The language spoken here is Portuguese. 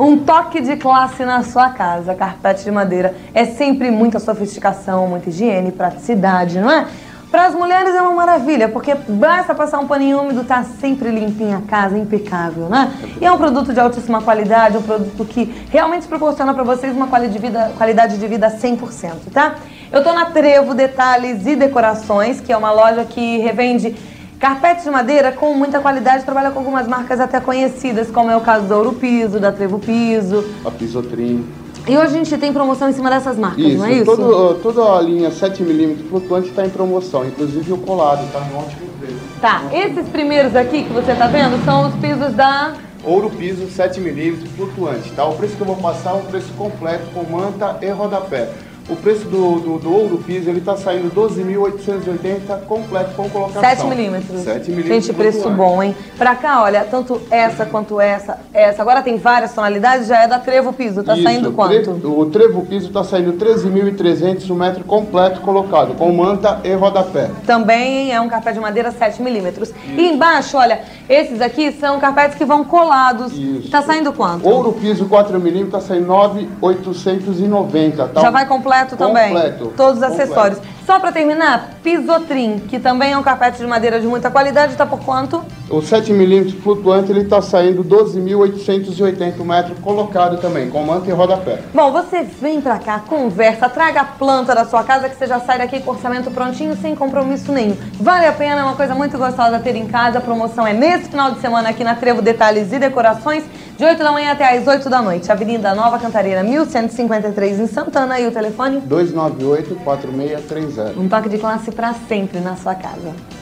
Um toque de classe na sua casa. Carpete de madeira é sempre muita sofisticação, muita higiene, praticidade, não é? Para as mulheres é uma maravilha, porque basta passar um paninho úmido, tá sempre limpinha a casa, impecável, né? E é um produto de altíssima qualidade, um produto que realmente proporciona para vocês uma qualidade de vida 100%, tá? Eu tô na Trevo Detalhes e Decorações, que é uma loja que revende carpetes de madeira com muita qualidade, trabalha com algumas marcas até conhecidas, como é o caso do Ouro Piso, da Trevo Piso, a Pisotrim. E hoje a gente tem promoção em cima dessas marcas, isso, não é isso? Toda a linha 7mm flutuante está em promoção, inclusive o colado, tá no ótimo preço. Tá, esses primeiros aqui que você tá vendo são os pisos da... Ouro Piso 7mm flutuante, tá? O preço que eu vou passar é um preço completo com manta e rodapé. O preço do Ouro Piso, ele tá saindo 12.880 completo com colocação. 7mm. 7mm. Gente, preço bom, hein? Pra cá, olha, tanto essa quanto essa. Agora tem várias tonalidades, já é da Trevo Piso. Tá saindo quanto? O Trevo Piso tá saindo 13.300 o metro completo colocado, com manta e rodapé. Também é um carpete de madeira 7mm. E embaixo, olha, esses aqui são carpetes que vão colados. Isso. Tá saindo quanto? Ouro Piso 4mm tá saindo 9.890. Tá? Já vai completo também? Completo. Todos os acessórios. Só pra terminar, Pisotrim, que também é um carpete de madeira de muita qualidade, tá por quanto? O 7mm flutuante, ele tá saindo 12.880 o metro colocado também, com manta e rodapé. Bom, você vem pra cá, conversa, traga a planta da sua casa, que você já sai daqui com o orçamento prontinho, sem compromisso nenhum. Vale a pena, é uma coisa muito gostosa ter em casa. A promoção é nesse final de semana aqui na Trevo Detalhes e Decorações, de 8 da manhã até às 8 da noite. Avenida Nova Cantareira, 1153 em Santana. E o telefone? 298-4630. Um toque de classe pra sempre na sua casa.